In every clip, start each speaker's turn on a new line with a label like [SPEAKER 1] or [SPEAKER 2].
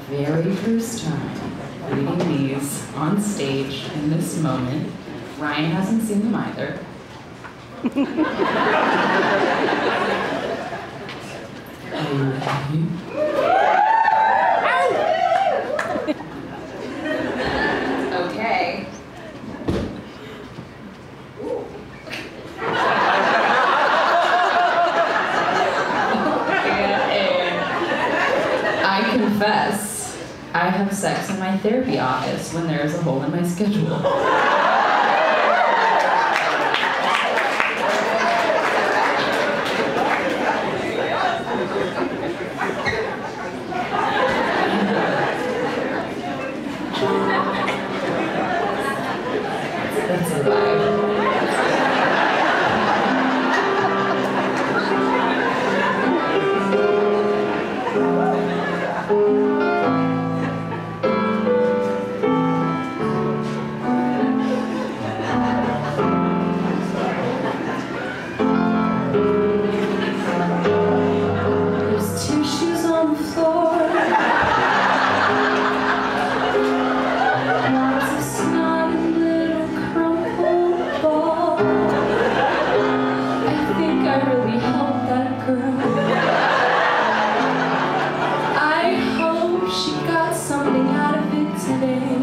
[SPEAKER 1] very first time reading these on stage in this moment. Ryan hasn't seen them either. Are you ready? Okay. I confess, I have sex in my therapy office when there is a hole in my schedule. That's a vibe. There's two shoes on the floor. Lots of snotty little crumpled ball. I think I really helped that girl. I hope she got something out of it today.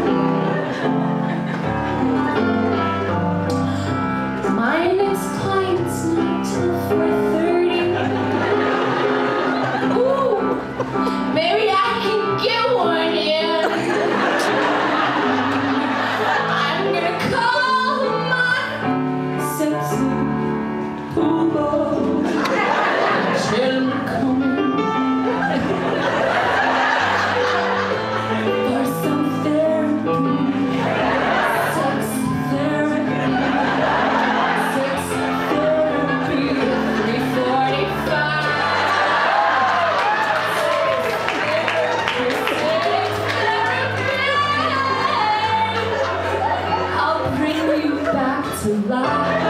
[SPEAKER 1] My next client's not till 4:30. Ooh, maybe I can get one in. I'm gonna call my sexy pool boy. Tell him to come in for some therapy. Sex therapy. Sex therapy. 3:45. I'll bring you back to life.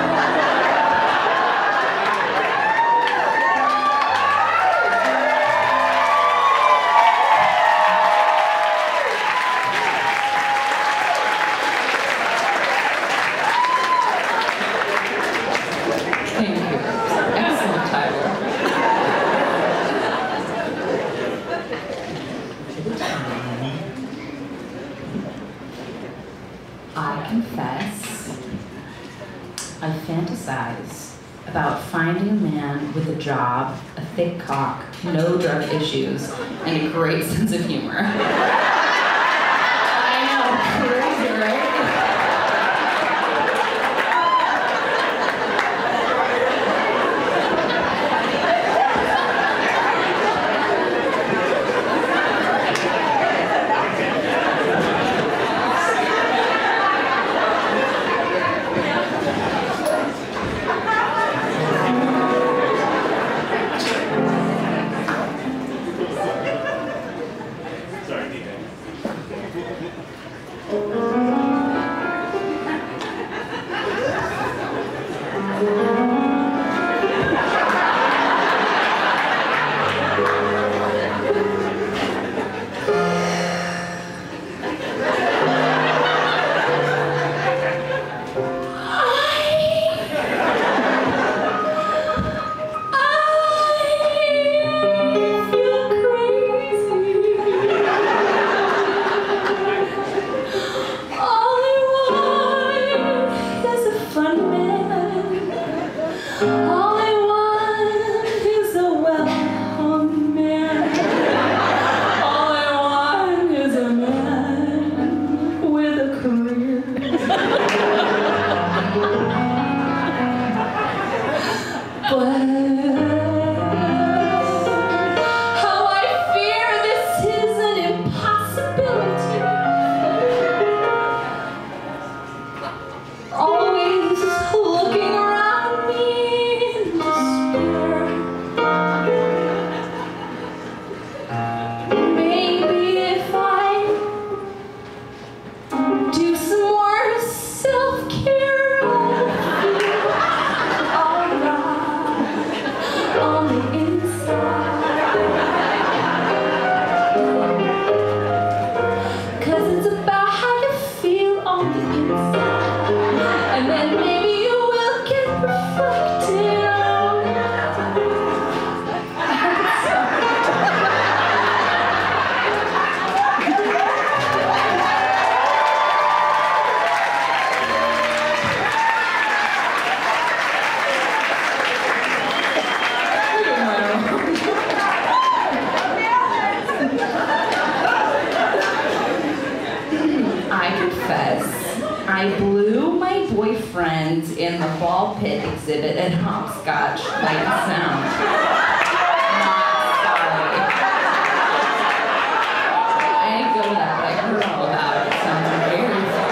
[SPEAKER 1] Thank you. Excellent title. I confess, I fantasize about finding a man with a job, a thick cock, no drug issues, and a great sense of humor. I know, crazy, right?
[SPEAKER 2] Sorry, DJ.
[SPEAKER 1] I blew my boyfriend in the ball pit exhibit at Hopscotch Light and Sound. Not sorry. I didn't go to that, but I heard all about it. It sounds very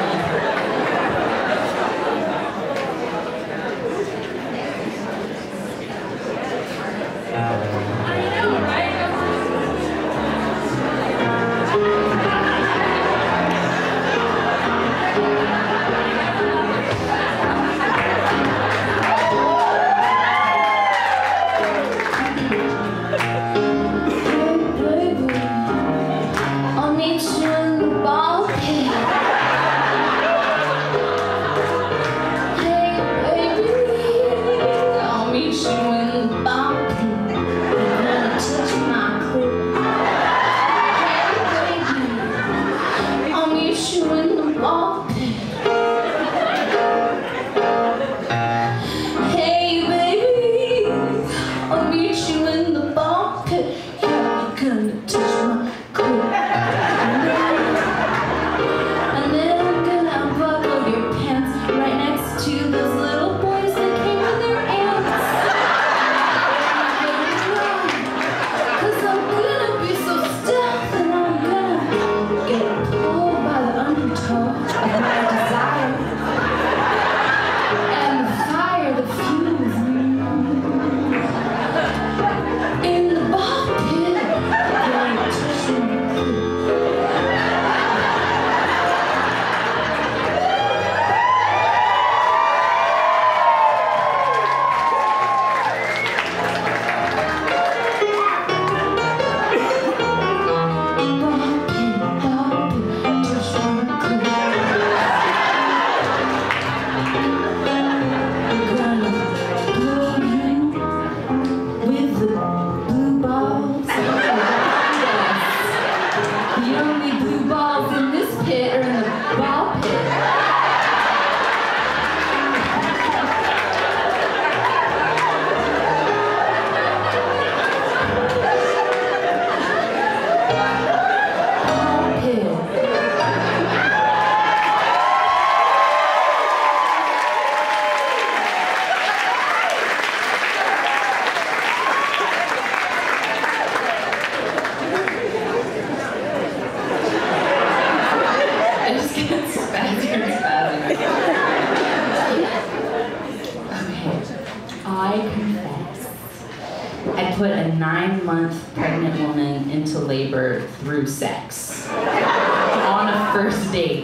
[SPEAKER 1] through sex on a first date.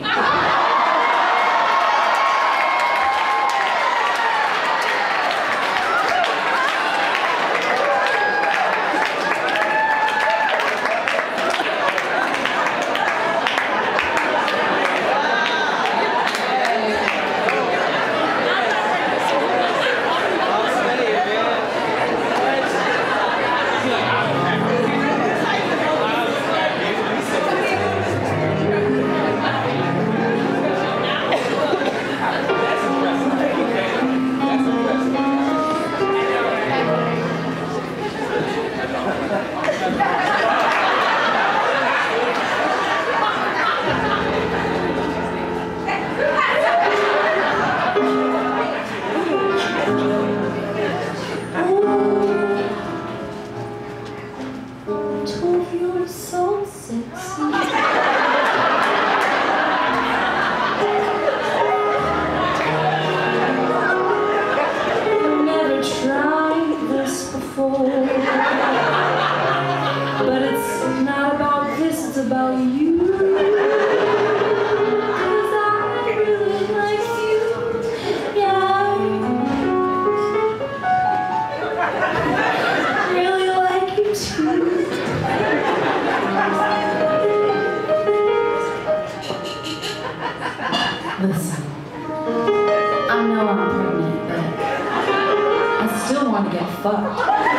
[SPEAKER 1] Listen, I know I'm pregnant, but I still want to get fucked.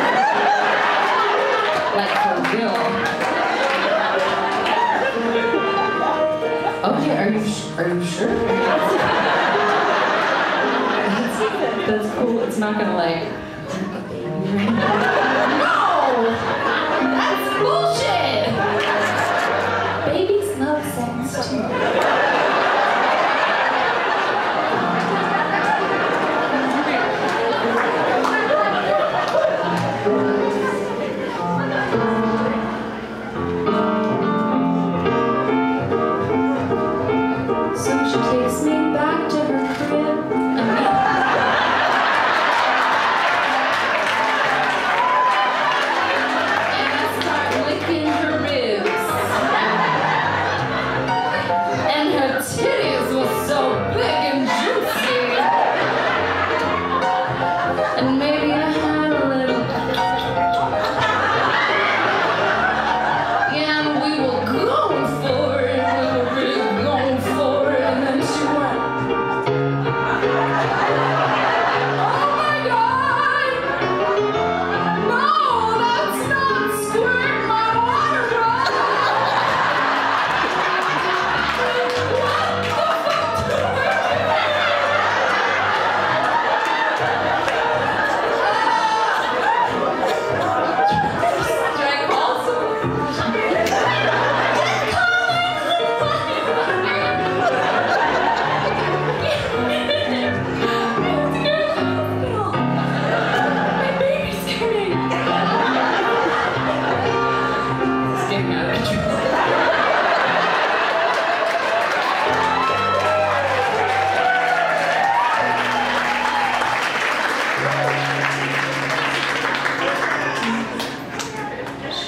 [SPEAKER 1] Like, for real. Okay, are you sure? That's cool. It's not gonna, like... No! That's bullshit! Babies love sex, too.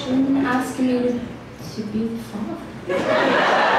[SPEAKER 1] question asking me to be the father?